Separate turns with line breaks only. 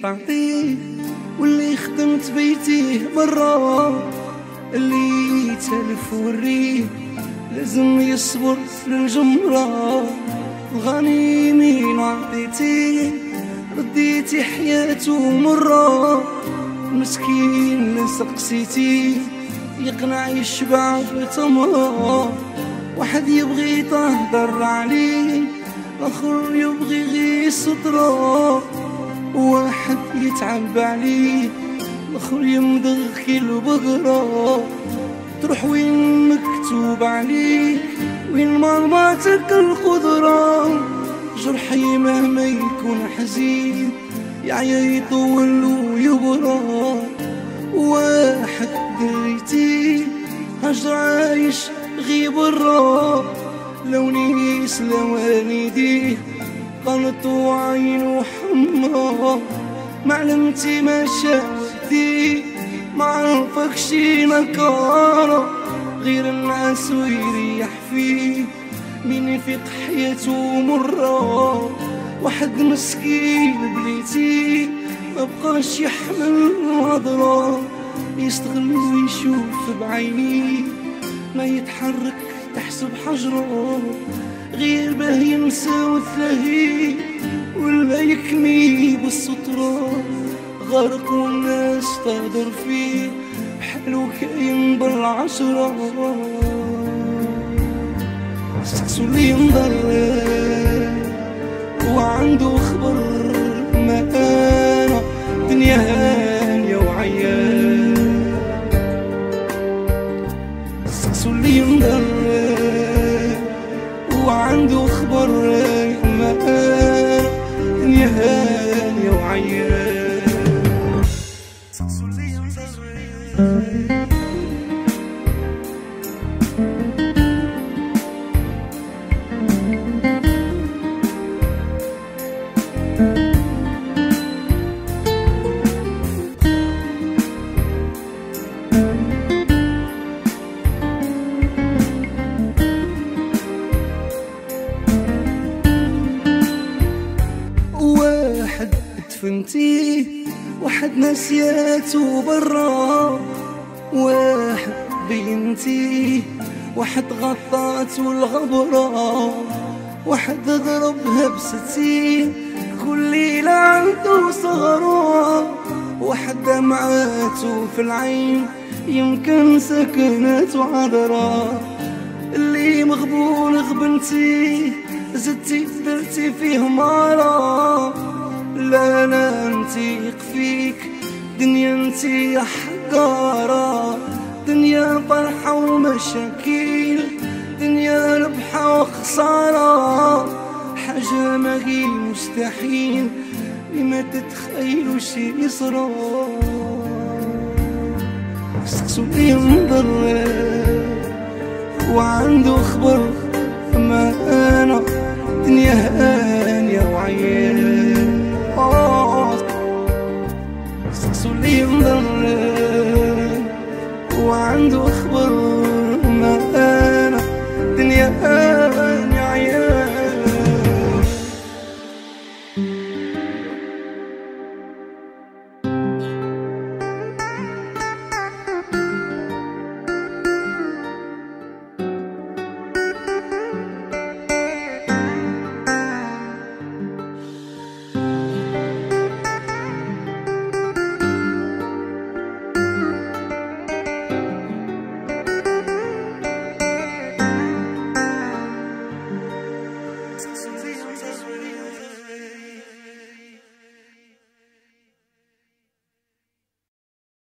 فعطيه، واللي خدمت بيتيه برا، اللي تلف وريه لازم يصبر للجمرة. الغنيمين عطيتيه رديتي حياته مرة، مسكين اللي سقسيتيه يقنع يشبع بتمرة. واحد يبغي تهدر عليه، اخر يبغي غير سترة. واحد يتعب عليه، الاخر يمدغ كيلو بقرة. تروح وين مكتوب عليك، وين مرماتك القدرة. جرحي مهما يكون حزين يعيا يطول ويبرى. واحد دريتي هجر عايش غيب برا، لوني سلوانيدي قنط وعينو حمرا. معلمتي ما شافتي ما عرفكش نكارة، غير الناس ويريح فيه مين يفيق حياته مرة. واحد مسكين بليتي مبقاش يحمل نظرة، يستغل ويشوف بعينيه ما يتحرك تحسب حجره. غير باه ينسى وتلاهيه ولا يكمي بالسطرة. غرق والناس تهدر فيه بحالو كاين بالعشرة. سكسو اللي مضر وعنده خبر ما انا دنيا هانية وعيان. سكسو اللي مضر وعنده خبر ما انا دنيا هانية وعيان. سكسو اللي مضر دفنتيه، واحد نسياته برا. واحد بنتي واحد غطاته الغبرة. واحد ضربها بستين كل ليلة عنده صغرة. واحد دمعاته في العين يمكن سكنته عذرة. اللي مغبون غبنتي زدتي درتي فيه مرة. لا لا نتيق فيك دنيا انتي يا حقارة. دنيا فرحة ومشاكل، دنيا ربحة وخسارة. حاجة ما هي مستحيل لما تتخيلوا شي يصرى. سكسو اللي مضر وعنده خبر ما انا دنيا هانية وعيان.